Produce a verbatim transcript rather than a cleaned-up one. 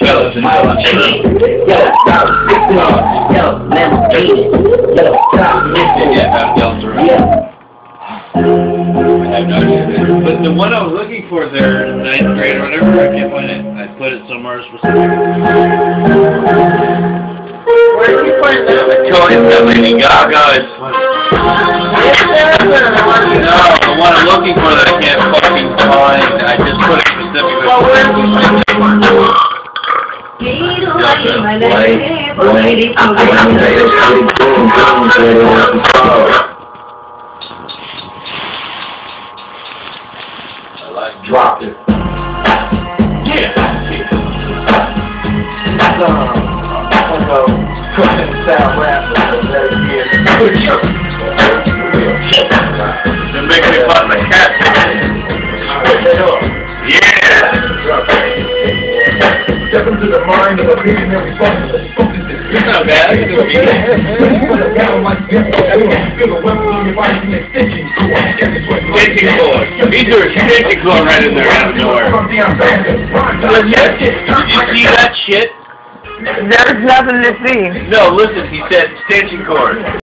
Yo, smile, yo, stop, yo, Lamborghini, yo, stop, yeah. I have no idea. But the one I was looking for there in ninth grade or whatever, I can't find it. I put it somewhere specific. Where did you find that? I told him that Lady Gaga is funny. No, the one I'm looking for that I can't fucking find. I just put it specifically. Well, where did you find that one? Drop it. Yeah. So, so, sound rap. You're making me fun of the cat. Yeah. Step into the mind of a visionary focus. It's not bad. I can do it. Stitching cord. These are stitching cord right in there out of nowhere. Did you see that shit? There's nothing to see. No, listen, he said stitching cord.